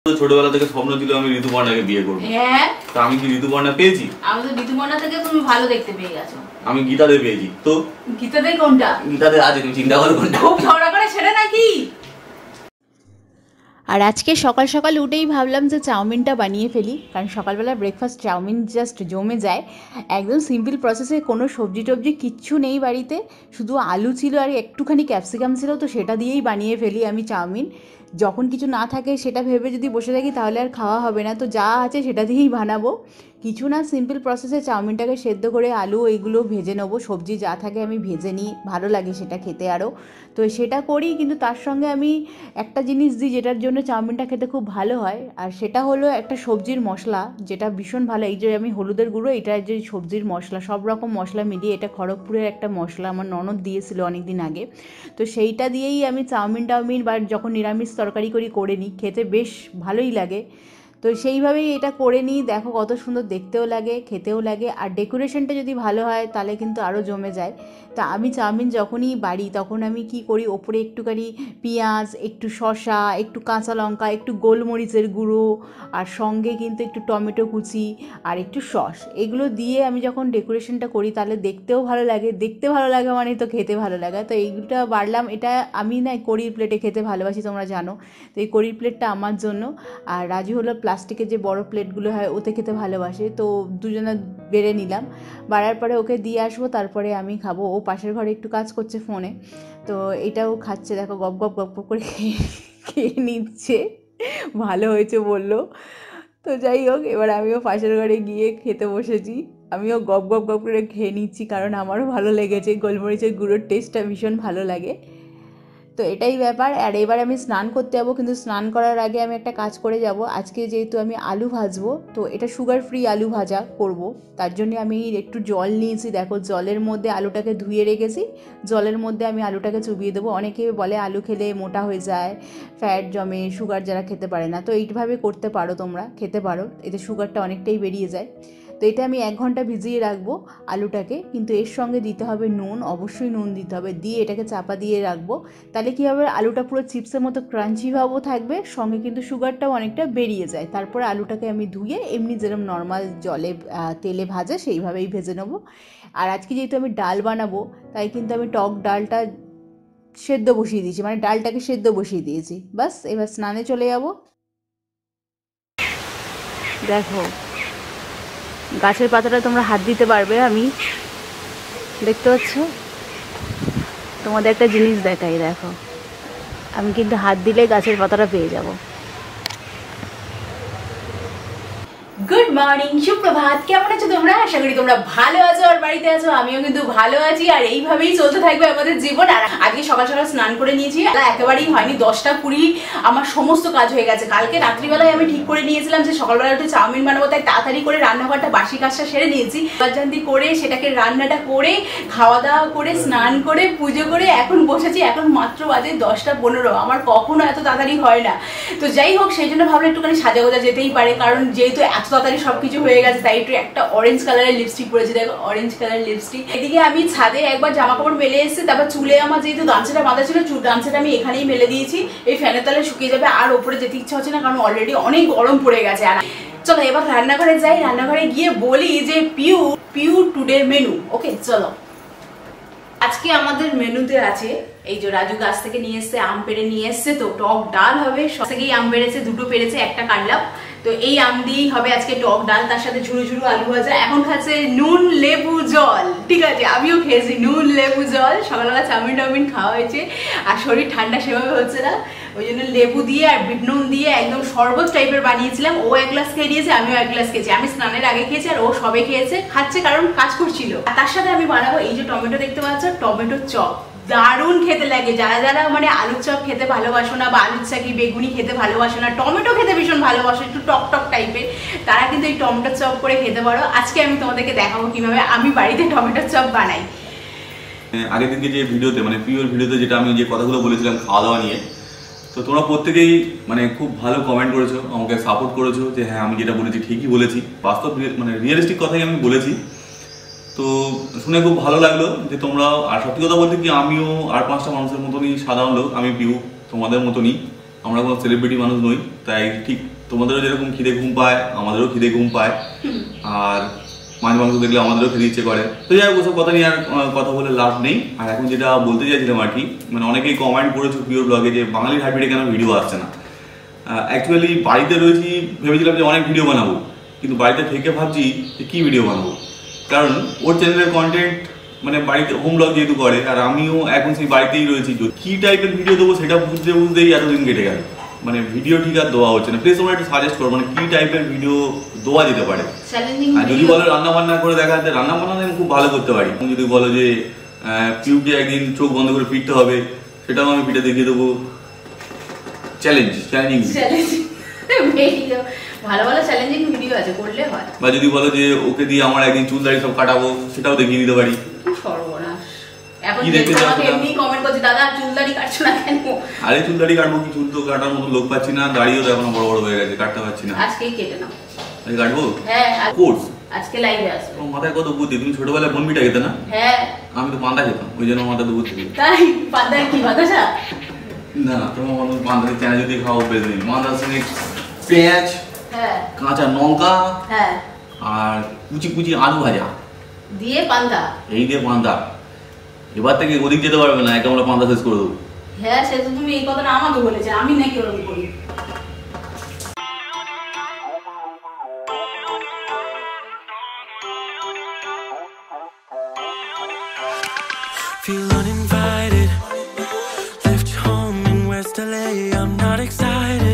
ছোটবেলা থেকে স্বপ্ন ছিল আমি ঋতুপর্ণাকে বিয়ে করব। হ্যাঁ, তো আমি কি ঋতুপর্ণা পেয়েছি? আমি তো ঋতুপর্ণা থেকে তুমি ভালো দেখতে পেয়ে গেছো। আমি গীতাদের পেয়েছি। তো গীতাদের কোনটা? গীতাদের আছে, তুমি চিন্তা করো কোনটা। খুব ঝগড়া করে সেটা নাকি? আর আজকে সকাল সকাল উঠেই ভাবলাম যে চাউমিনটা বানিয়ে ফেলি, কারণ সকালবেলা ব্রেকফাস্ট চাউমিন জাস্ট জমে যায়। একদম সিম্পল প্রসেসে, কোনো সবজি টবজি কিচ্ছু নেই বাড়িতে, শুধু আলু ছিল আর একটুখানি ক্যাপসিকাম ছিল, তো সেটা দিয়েই বানিয়ে ফেলি আমি চাউমিন। যখন কিছু না থাকে সেটা ভেবে যদি বসে থাকি তাহলে আর খাওয়া হবে না, তো যা আছে সেটা দিয়েই বানাবো। কিছু না, সিম্পল প্রসেসে চাউমিনটাকে সেদ্ধ করে আলু এইগুলো ভেজে নেবো, সবজি যা থাকে আমি ভেজে নিই, ভালো লাগে সেটা খেতে আরও। তো সেটা করি, কিন্তু তার সঙ্গে আমি একটা জিনিস দিই যেটার জন্য চাউমিনটা খেতে খুব ভালো হয়, আর সেটা হলো একটা সবজির মশলা, যেটা ভীষণ ভালো। এই যে আমি হলুদের গুঁড়ো, এটা যে সবজির মশলা, সব রকম মশলা মিলিয়ে, এটা খড়গপুরের একটা মশলা, আমার ননদ দিয়েছিল অনেক দিন আগে। তো সেইটা দিয়েই আমি চাউমিন বা যখন নিরামিষ তরকারি করে নিই, খেতে বেশ ভালোই লাগে। তো সেইভাবেই এটা করে নিই, দেখো কত সুন্দর দেখতেও লাগে, খেতেও লাগে, আর ডেকোরেশনটা যদি ভালো হয় তাহলে কিন্তু আরও জমে যায়। তা আমি চাউমিন যখনই বাড়ি তখন আমি কি করি, ওপরে একটুখানি পেঁয়াজ, একটু শসা, একটু কাঁচা লঙ্কা, একটু গোলমরিচের গুঁড়ো, আর সঙ্গে কিন্তু একটু টমেটো কুচি আর একটু সস, এগুলো দিয়ে আমি যখন ডেকোরেশনটা করি তাহলে দেখতেও ভালো লাগে। দেখতে ভালো লাগে মানে তো খেতে ভালো লাগে। তো এইগুলোটা বাড়লাম, এটা আমি না কড়ির প্লেটে খেতে ভালোবাসি, তোমরা জানো। তো এই কড়ির প্লেটটা আমার জন্য, আর রাজু হলো প্লাস্টিকের যে বড় প্লেটগুলো হয় ওতে খেতে ভালোবাসে। তো দুজনে বেড়ে নিলাম, বাড়ার পরে ওকে দিয়ে আসবো, তারপরে আমি খাবো। ও পাশের ঘরে একটু কাজ করছে ফোনে, তো এটাও খাচ্ছে, দেখো গপ গপ গপ গপ করে খেয়ে নিচ্ছে, ভালো হয়েছে বললো। তো যাই হোক, এবার আমিও পাশের ঘরে গিয়ে খেতে বসেছি, আমিও গপ গপ গপ করে খেয়ে নিচ্ছি, কারণ আমারও ভালো লেগেছে, গোলমরিচের গুঁড়োর টেস্টটা ভীষণ ভালো লাগে। তো এটাই ব্যাপার। আর এবার আমি স্নান করতে যাবো, কিন্তু স্নান করার আগে আমি একটা কাজ করে যাব। আজকে যেহেতু আমি আলু ভাজবো, তো এটা সুগার ফ্রি আলু ভাজা করব, তার জন্য আমি একটু জল নিয়েছি, দেখো জলের মধ্যে আলুটাকে ধুয়ে রেখেছি, জলের মধ্যে আমি আলুটাকে চুবিয়ে দেবো। অনেকে বলে আলু খেলে মোটা হয়ে যায়, ফ্যাট জমে, সুগার যারা খেতে পারে না, তো এইভাবে করতে পারো, তোমরা খেতে পারো, এতে সুগারটা অনেকটাই বেরিয়ে যায়। তো এটা আমি 1 ঘন্টা ভিজিয়ে রাখবো আলুটাকে, কিন্তু এর সঙ্গে দিতে হবে নুন, অবশ্যই নুন দিতে হবে, দিয়ে এটাকে চাপা দিয়ে রাখবো। তাহলে কী হবে, আলুটা পুরো চিপসের মতো ক্রাঞ্চি ভাবও থাকবে, সঙ্গে কিন্তু সুগারটাও অনেকটা বেরিয়ে যায়। তারপরে আলুটাকে আমি ধুয়ে এমনি যেরকম নর্মাল জলে তেলে ভাজে সেইভাবেই ভেজে নেবো। আর আজকে যেহেতু আমি ডাল বানাবো, তাই কিন্তু আমি টক ডালটা সেদ্ধ বসিয়ে দিয়েছি, মানে ডালটাকে সেদ্ধ বসিয়ে দিয়েছি। বাস, এবার স্নানে চলে যাব। দেখো গাছের পাতাটা তোমরা হাত দিতে পারবে, আমি দেখতে পাচ্ছ, তোমাদের একটা জিনিস দেখাই, দেখো আমি কিন্তু হাত দিলে গাছের পাতাটা পেয়ে যাব। গুড মর্নিং, সুপ্রভাত, কেমন আছো তোমরা? আশা করি তোমরা ভালো আছো আর বাড়িতে আছো, আমিও কিন্তু ভালো আছি, আর এইভাবেই চলতে থাকবে আমাদের জীবন। আর আজকে সকাল সকাল স্নান করে নিয়েছি, একেবারেই হয়নি, 10টা 20 আমার সমস্ত কাজ হয়ে গেছে। কালকে রাত্রিবেলায় আমি ঠিক করে নিয়েছিলাম যে সকালবেলা উঠে চাউমিন বানাবো, তাই তাড়াতাড়ি করে রান্নাঘরটা বাসি কাজটা সেরে নিয়েছি, বাজান্তি করে সেটাকে রান্নাটা করে খাওয়া দাওয়া করে স্নান করে পুজো করে এখন বসেছি। এখন মাত্র বাজে 10টা 15, আমার কখনো এত তাড়াতাড়ি হয় না। তো যাই হোক, সেই জন্য ভাবলে একটুখানি সাজা গোজা যেতেই পারে, কারণ যেহেতু এত তাড়াতাড়ি সবকিছু হয়ে গেছে, তাই একটু একটা অরেঞ্জ কালারের লিপস্টিক পরেছি, দেখো অরেঞ্জ কালারের লিপস্টিক। এদিকে আমি ছাদে একবার জামা কাপড় মেলে এসেছি, তারপর চুলে আমার যেহেতু গামছাটা বাঁধা ছিল, গামছাটা আমি এখানেই মেলে দিয়েছি, এই ফ্যানের তলায় শুকিয়ে যাবে। আর ওপরে যেতে ইচ্ছা হচ্ছে না, কারণ অলরেডি অনেক গরম পড়ে গেছে। আর চলো এবার রান্নাঘরে যাই, রান্নাঘরে গিয়ে বলি যে পিউ টুডের মেনু। ওকে চলো, আজকে আমাদের মেনুতে আছে, এই যে রাজু গাছ থেকে নিয়ে এসছে, আম পেড়ে নিয়ে এসছে, তো টক ডাল হবে। সব থেকেই আম পেড়েছে, 2টো পেড়েছে, একটা কাটলাম, তো এই আম দিয়েই হবে আজকে টক ডাল, তার সাথে ঝুড়ো ঝুড়ো আলু ভাজা। এখন খাচ্ছে নুন লেবু জল, ঠিক আছে, আমিও খেয়েছি নুন লেবু জল। সকালবেলা চাউমিন টাউমিন খাওয়া হয়েছে, আর শরীর ঠান্ডা সেভাবে হচ্ছে না, ওই জন্য লেবু দিয়ে আর বিট নুন দিয়ে একদম শরবত টাইপের বানিয়েছিলাম। ও 1 গ্লাস খেয়ে নিয়েছে, আমিও 1 গ্লাস খেয়েছি। আমি স্নানের আগে খেয়েছি, আর ও সবে খাচ্ছে কারণ কাজ করছিল। তার সাথে আমি বানাবো এই যে টমেটো দেখতে পাচ্ছ, টমেটো চপ, দারুণ খেতে লাগে। যারা যারা মানে আলুর চপ খেতে ভালোবাসো না, বা আলুর চাকি বেগুনি খেতে ভালোবাসো না, টমেটো খেতে ভীষণ ভালোবাসো, একটু টক টক টাইপের, তারা কিন্তু এই টমেটো চপ করে খেতে পারো। আজকে আমি তোমাদেরকে দেখাবো কিভাবে আমি বাড়িতে টমেটো চপ বানাই। আগের দিনকে যে ভিডিওতে, মানে প্রিয় ভিডিওতে, যেটা আমি যে কথাগুলো বলেছিলাম খাওয়া দাওয়া নিয়ে, তো তোমরা প্রত্যেকেই মানে খুব ভালো কমেন্ট করেছো, আমাকে সাপোর্ট করেছো যে হ্যাঁ আমি যেটা বলেছি ঠিকই বলেছি, বাস্তব মানে রিয়েলিস্টিক কথাই আমি বলেছি। তো শুনে খুব ভালো লাগলো যে তোমরা, আর সত্যি কথা বলতে কি আমিও আর 5টা মানুষের মতনই সাধারণ লোক, আমি পিউ তোমাদের মতনই, আমরা কোনো সেলিব্রিটি মানুষ নই, তাই ঠিক তোমাদেরও যেরকম খিদে ঘুম পায় আমাদেরও খিদে ঘুম পায়, আর মাছ মাংস দেখলে আমাদেরও খেতে ইচ্ছে করে। তো যাই হোক, ওসব কথা নিয়ে আর কথা বলে লাভ নেই। আর এখন যেটা বলতে চাইছিলাম আর কি, মানে অনেকেই কমেন্ট করেছো প্রিয় ব্লগে যে বাঙালির হার্টবিটে কেন ভিডিও আসছে না। অ্যাকচুয়ালি বাড়িতে রয়েছি, ভেবেছিলাম যে অনেক ভিডিও বানাবো, কিন্তু বাড়িতে থেকে ভাবছি যে কী ভিডিও বানাবো, কারণ ওর চ্যানেলের কন্টেন্ট মানে বাড়িতে হোম ব্লগ যেহেতু করে, আর আমিও এখন সেই বাড়িতেই রয়েছি, কি টাইপের ভিডিও দেবো সেটা বুঝতেই এতদিন কেটে গেল। মানে ভিডিও ঠিক আর দেওয়া হচ্ছে না। প্লিজ তোমরা একটু সাজেস্ট করো, মানে কি টাইপের ভিডিও দেওয়া যেতে পারে। আর যদি বলো রান্না বান্না করে দেখাতে, রান্না বান্না আমি খুব ভালো করতে পারি। তুমি যদি বলো যে পিউকে একদিন চোখ বন্ধ করে ফিরতে হবে, সেটাও আমি ফিটে দেখিয়ে দেবো। চ্যালেঞ্জিং ভালো ভালো চ্যালেঞ্জিং ভিডিও আছে, করলে হয়। বা যদি বলো যে ওকে দিয়ে আমার একদিন চুল দাড়ি সব কাটাবো, সেটাও দেখিয়ে দিতে পারি। এখন আমাকে এমনি কমেন্ট করছে, দাদা চুল দাড়ি কাটছো না কেন? আরে চুল দাড়ি কাটবো কি, চুল তো কাটার মতো লোক পাচ্ছি না, দাড়িও তো এখনো বড় বড় হয়ে গেছে, কাটতে পারছি না। আজকেই কেটে নাও। আজকে কাটবো? হ্যাঁ কোর্স আজকে লাইভে আসবে। ও মাথায় কত বুদ্ধি, তুমি ছোটবেলায় বনবিটা খেতে না? হ্যাঁ আমি তো পান্তা খেতাম, ওই জন্য মাথায় তো বুদ্ধি। তাই পান্তার কি বাতাসা? না তোমার মতো পান্তার চানা যদি খাও বেশ নেই, পান্তার সঙ্গে পেঁয়াজ, হ্যাঁ কাঁচা লঙ্কা, হ্যাঁ আর কুচি কুচি আলু ভাজা দিয়ে পান্তা, এই দিয়ে পান্তা। এবার থেকে ওদিক যেতে পারবে না, একে আমরা পান্তা শেষ করে দেবো। হ্যাঁ সে তো তুমি এই কথাটা আমাকে বলেছে, আমি নাকি ওরকম করি। Feel uninvited. Left home in West LA. I'm not excited.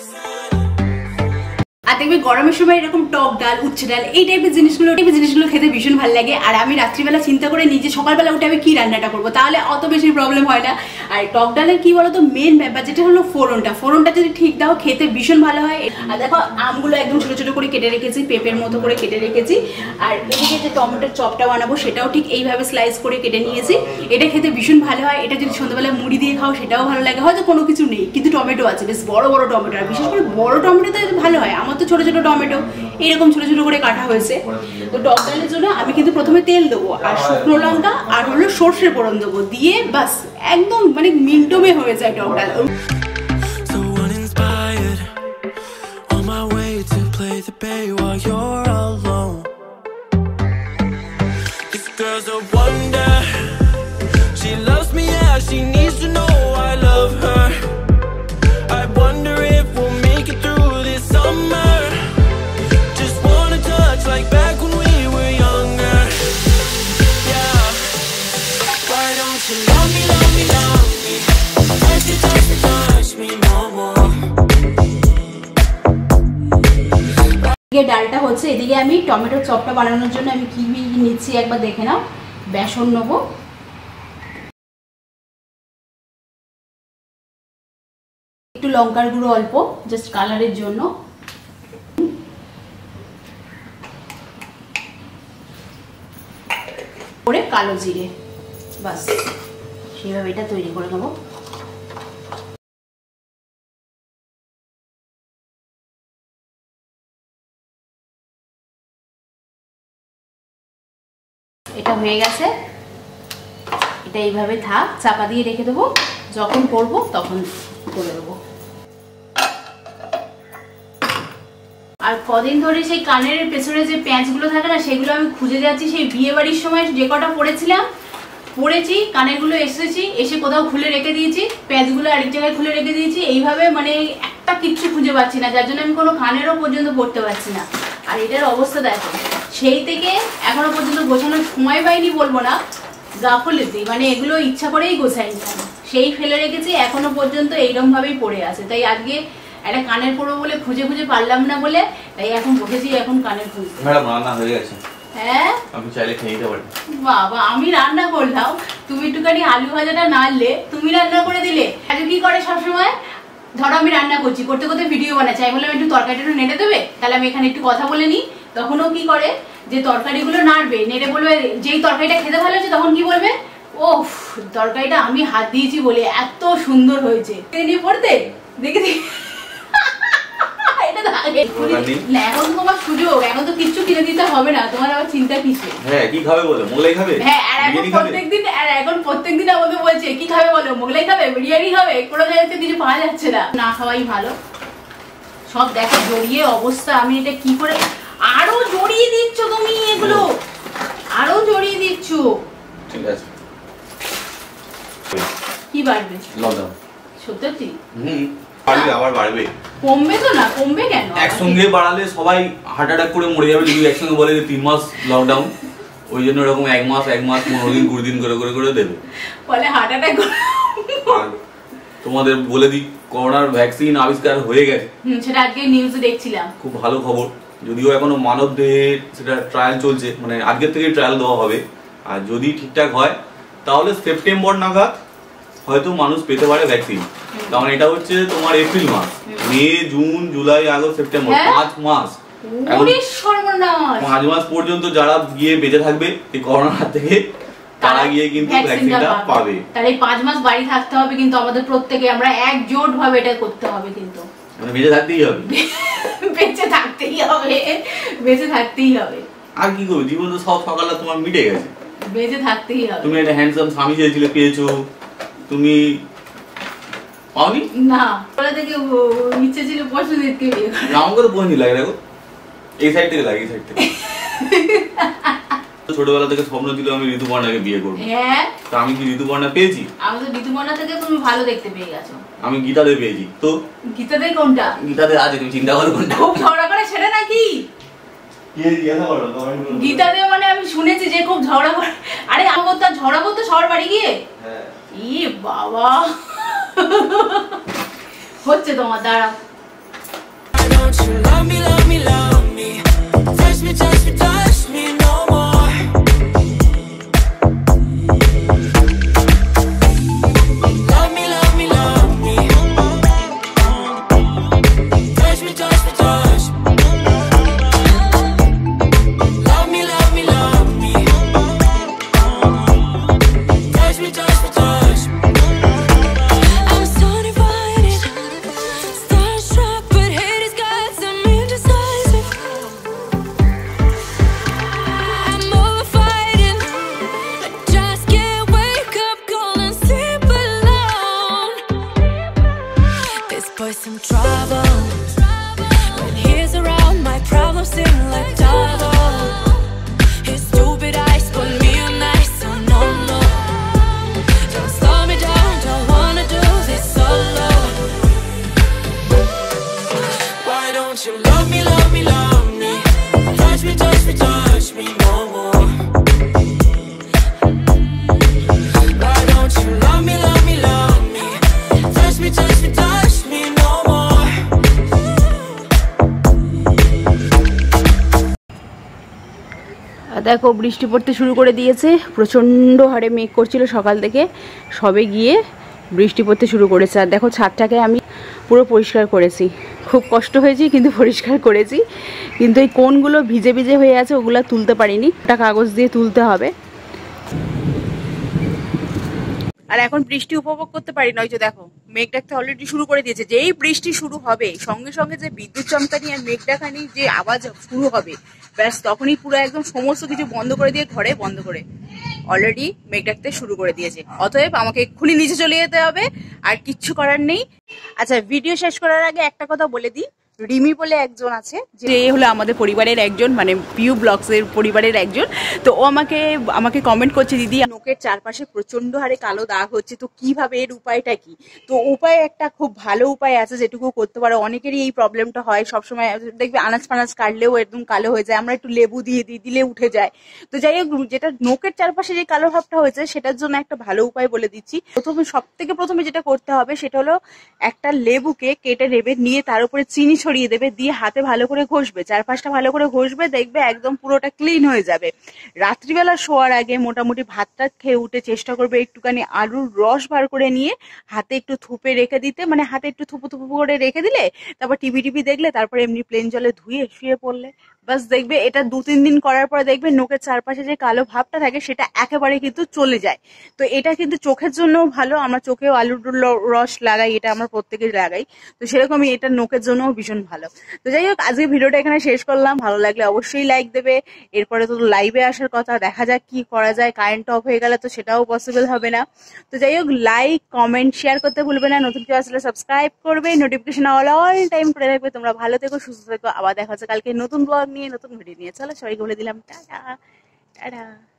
আর দেখবে গরমের সময় এরকম টক ডাল, উচ্ছে ডাল, এই টাইপের জিনিসগুলো খেতে ভীষণ ভালো লাগে। আর আমি রাত্রিবেলা চিন্তা করে নিজে সকালবেলা উঠে আমি কি রান্নাটা করবো, তাহলে অত বেশি প্রবলেম হয় না। আর টক ডালের কি বলতো মেন ব্যাপার যেটা হলো ফোড়নটা যদি ঠিক দাও খেতে ভীষণ ভালো হয়। আর দেখো আমগুলো একদম ছোট ছোট করে কেটে রেখেছি, পেঁপের মতো করে কেটে রেখেছি। আর এদিকে যে টমেটোর চপটা বানাবো সেটাও ঠিক এইভাবে স্লাইস করে কেটে নিয়েছি। এটা খেতে ভীষণ ভালো হয়। এটা যদি সন্ধ্যাবেলা মুড়ি দিয়ে খাও সেটাও ভালো লাগে। হয়তো কোনো কিছু নেই কিন্তু টমেটো আছে, বেশ বড় বড় টমেটো, আর বিশেষ করে বড় টমেটোতে ভালো হয়। আমার তো ছোট ছোট টমেটো এরকম ছোট ছোট করে কাটা হয়েছে। তো টক ডালের জন্য আমি কিন্তু প্রথমে তেল দেবো, আর শুকনো লঙ্কা আর হলো সর্ষের ফোড়ন দেবো, দিয়ে বাস একদম মানে মিন্টমে হয়ে যায় টক ডাল। So uninspired. On my way to play the bay while you're alone. This girl's a wonder. She loves me, yeah, she needs to know I love her. I wonder if we'll make it through this summer. Just wanna touch like back when we were younger. Yeah. Why don't you love me, love me, love me? Touch me no more. এদিকে ডালটা হচ্ছে, এদিকে আমি টমেটোর চপটা বানানোর জন্য আমি কি নিচ্ছি একবার দেখে নাও। বেসন নেবো, একটু লঙ্কার গুঁড়ো অল্প জাস্ট কালারের জন্য, করে কালো জিরে, বাস সেভাবে এটা তৈরি করে নেবো। এটা হয়ে গেছে, এটা এইভাবে থাক, চাপা দিয়ে রেখে দেবো, যখন করব তখন করে দেবো। আর কদিন ধরে সেই কানের পেছনে যে প্যাঁচগুলো থাকে না সেগুলো আমি খুঁজে যাচ্ছি। সেই বিয়ে বাড়ির সময় যে কটা পরেছি কানেরগুলো এসে কোথাও খুলে রেখে দিয়েছি, প্যাঁচগুলো আরেক জায়গায় খুলে রেখে দিয়েছি, এইভাবে মানে একটা কিচ্ছু খুঁজে পাচ্ছি না, যার জন্য আমি কোনো কানেরও পর্যন্ত পড়তে পারছি না। আর এটার অবস্থা দেখো, সেই থেকে এখনো পর্যন্ত গোছানোর সময় পাইনি বলবো না, গাফলতি, মানে এগুলো ইচ্ছা করেই গোছাইনি, সেই ফেলে রেখেছি, এখনো পর্যন্ত এইরকম ভাবেই পড়ে আছে। তাই আজকে একটা কানের পরবো বলে খুঁজে পারলাম না বলে তাই এখন বসেছি, এখন কানের খুঁজতে। ম্যাডাম রান্না হয়ে গেছে, হ্যাঁ আপনি চাইলে খেয়ে নিতে পারেন। বাবা আমি রান্না করলাম, তুমি একটুখানি আলু ভাজাটা নাড়লে, তুমি রান্না করে দিলে। আজ কি করে সবসময়, ধরো আমি রান্না করছি, করতে করতে ভিডিও বানাচ্ছি, আমি বললাম একটু তরকারিটা একটু নেড়ে দেবে, তাহলে আমি এখানে একটু কথা বলে নিই। তখনও কি করে যে তরকারিগুলো নাড়বে, নেড়ে বলবে, যেই তরকারিটা খেতে ভালো হচ্ছে তখন কি বলবে, ও তরকারিটা আমি হাত দিয়েছি বলে এত সুন্দর হয়েছে। নিয়ে পড়তে দেখে এটা এখন তোমার সুযোগ, এখন তো কিচ্ছু কিনে দিতে হবে না, তোমার আবার চিন্তা কিসে? হ্যাঁ কি খাবে বলো, মোগলাই খাবে? হ্যাঁ, আর এখন প্রত্যেকদিন আমাকে বলছে কি খাবে বলো, মোগলাই খাবে, বিরিয়ানি খাবে, কোনো জায়গাতে কিছু পাওয়া যাচ্ছে না, না খাওয়াই ভালো। সব দেখো জড়িয়ে অবস্থা, আমি এটা কি করে আরো জড়িয়ে দিচ্ছ তুমি, এগুলো আরো জড়িয়ে দিচ্ছ। ঠিক আছে, কি বাড়বে? লকডাউন সত্যি? বাড়বে, আবার বাড়বে। কমবে তো না, কমবে কেন? একসঙ্গে বাড়ালে সবাই হার্ট অ্যাটাক করে মরে যাবে যদি একসঙ্গে বলে যে 3 মাস লকডাউন, ওই জন্য এরকম 1 মাস 15 দিন 20 দিন করে করে দেবে, বলে হার্ট অ্যাটাক। আর তোমাদের বলে দিই, করোনার ভ্যাকসিন আবিষ্কার হয়ে গেছে। সেটা আজকে নিউজে দেখছিলাম, খুব ভালো খবর। যদিও এখনো মানব দেহে সেটা ট্রায়াল চলছে, মানে আজকের থেকেই ট্রায়াল দেওয়া হবে, আর যদি ঠিকঠাক হয় তাহলে সেপ্টেম্বর নাগাদ হয়তো মানুষ পেতে পারে ভ্যাকসিন। কারণ এটা হচ্ছে তোমার এপ্রিল মাস, May June July August September, 5 মাস। 5 মাস পর্যন্ত যারা গিয়ে বেঁচে থাকবে এই করোনার হাত থেকে, তারা গিয়ে কিন্তু ভ্যাকসিনটা পাবে। তাহলে 5 মাস বাড়ি থাকতে হবে, কিন্তু আমাদের প্রত্যেকে আমরা একজোট ভাবে এটা করতে হবে, কিন্তু মানে বেঁচে থাকতেই হবে, বেঁচে থাকতেই হবে, বেঁচে থাকতেই হবে। আর কি করবে, জীবন তো সব সকালে তোমার মিটে গেছে, বেঁচে থাকতেই হবে। তুমি একটা হ্যান্ডসাম স্বামী চেয়েছিলে, পেয়েছো। তুমি পাওনি না, বলে থেকে ইচ্ছে ছিল পরশুদিনকে বিয়ে করার। আমাকে তো পৌঁছি লাগে, দেখো এই সাইড থেকে লাগে, এই সাইড থেকে। ছোটবেলা থেকে স্বপ্ন ছিল আমি ঋতুপর্ণাকে বিয়ে করবো। হ্যাঁ, তা আমি কি ঋতুপর্ণা পেয়েছি? আমি তো ঋতুপর্ণা থেকে তুমি ভালো দেখতে পেয়ে গেছো। আমি গীতাদে পেয়েছি। তো গীতাদে কোনটা? গীতাদে আছে, তুমি চিন্তা করো কোনটা। খুব ঝগড়া করে ছেড়ে নাকি? গীতাদে মানে আমি শুনেছি যে খুব ঝগড়া করে। আরে আমাকে তো ঝগড়া করতে শহর বাড়ি গিয়ে। ই বাবা, হচ্ছে তোমার দ্বারা। Don't you love me, love me, love me? Touch me, touch me, touch me no more. Love me, love me, love me. Touch me, touch me, touch me. Love me, love me, love me. Touch me, touch me, touch me. I'm so divided, starstruck, but hate has got some indecisive. I'm over fighting, I just can't wake up cold and sleep alone. This boy's some trouble. When he's around, my problems seem like double. His stupid eyes put me on ice, so no, no. Don't slow me down, don't wanna do this solo. Why don't you love me, love me, love me? Touch me, touch me, touch me no more. Why don't you love me, love me, love me? Touch me, touch me, touch me no more. দেখো বৃষ্টি পড়তে শুরু করে দিয়েছে, প্রচণ্ড হারে মেঘ করছিল সকাল থেকে, সবে গিয়ে বৃষ্টি পড়তে শুরু করেছে। আর দেখো ছাদটাকে আমি পুরো পরিষ্কার করেছি, খুব কষ্ট হয়েছে কিন্তু পরিষ্কার করেছি, কিন্তু এই কোণগুলো ভিজে ভিজে হয়ে আছে, ওগুলো তুলতে পারিনি, ওটা কাগজ দিয়ে তুলতে হবে। আর এখন বৃষ্টি উপভোগ করতে পারি না, ওই যে দেখো মেঘ ডাকতে অলরেডি শুরু করে দিয়েছে। যেই বৃষ্টি শুরু হবে সঙ্গে সঙ্গে যে বিদ্যুৎ চমকানি আর মেঘ ডাকানি যে আওয়াজ শুরু হবে, ব্যাস তখনই পুরো একদম সমস্ত কিছু বন্ধ করে দিয়ে ঘরে বন্ধ করে অলরেডি মেঘ ডাকতে শুরু করে দিয়েছে। অতএব আমাকে এক্ষুনি নিচে চলে যেতে হবে, আর কিচ্ছু করার নেই। আচ্ছা, ভিডিও শেষ করার আগে একটা কথা বলে দিই, রিমি বলে একজন আছে, যে হলো আমাদের পরিবারের একজন, মানে পিউ ব্লগসের পরিবারের একজন। তো ও আমাকে কমেন্ট করছে, দিদি নোকের চারপাশে প্রচন্ড হারে কালো দাগ হচ্ছে, তো কিভাবে, এর উপায়টা কি? তো উপায় একটা খুব ভালো উপায় আছে যেটুকু করতে পারো। অনেকেরই এই প্রবলেমটা হয়, সবসময় দেখবে আনাজ ফানাজ কাটলেও একদম কালো হয়ে যায়, আমরা একটু লেবু দিয়ে দিই, দিলে উঠে যায়। তো যাই হোক, যেটা নোকের চারপাশে যে কালো ভাবটা হয়েছে সেটার জন্য একটা ভালো উপায় বলে দিচ্ছি। প্রথমে যেটা করতে হবে সেটা হলো একটা লেবুকে কেটে নেবে, নিয়ে তার উপরে চিনি ছড়িয়ে দেবে, দিয়ে হাতে ভালো করে ঘষবে, চারপাশটা ভালো করে ঘষবে, দেখবে একদম পুরোটা ক্লিন হয়ে যাবে। রাত্রিবেলা শোয়ার আগে মোটামুটি ভাতটা খেয়ে উঠে চেষ্টা করবে একটুখানি আলুর রস বার করে নিয়ে হাতে একটু থুপে রেখে দিতে, মানে হাতে একটু থুপু থুপু করে রেখে দিলে, তারপর টিভি দেখলে, তারপর এমনি প্লেন জলে ধুয়ে শুয়ে পড়লে, বাস দেখবে এটা 2-3 দিন করার পরে দেখবে নোকের চারপাশে যে কালো ভাবটা থাকে সেটা একেবারে কিন্তু চলে যায়। তো এটা কিন্তু চোখের জন্যও ভালো, আমরা চোখেও আলুর রস লাগাই, এটা আমরা প্রত্যেকেই লাগাই, তো সেরকমই এটা নোকের জন্যও ভীষণ ভালো। তো যাই হোক, আজকে ভিডিওটা এখানে শেষ করলাম। ভালো লাগলে অবশ্যই লাইক দেবে। এরপরে তো লাইভে আসার কথা, দেখা যাক কি করা যায়। কারেন্ট অফ হয়ে গেলে তো সেটাও পসিবল হবে না। তো যাই হোক, লাইক কমেন্ট শেয়ার করতে ভুলবে না। নতুন কেউ আসলে সাবস্ক্রাইব করবে, নোটিফিকেশন অল টাইম করে রাখবে। তোমরা ভালো থেকো, সুস্থ থেকো। আবার দেখা হচ্ছে কালকে নতুন ব্লগ নিয়ে, নতুন ভিডিও নিয়ে। চলো সবাইকে বলে দিলাম টাটা টাটা।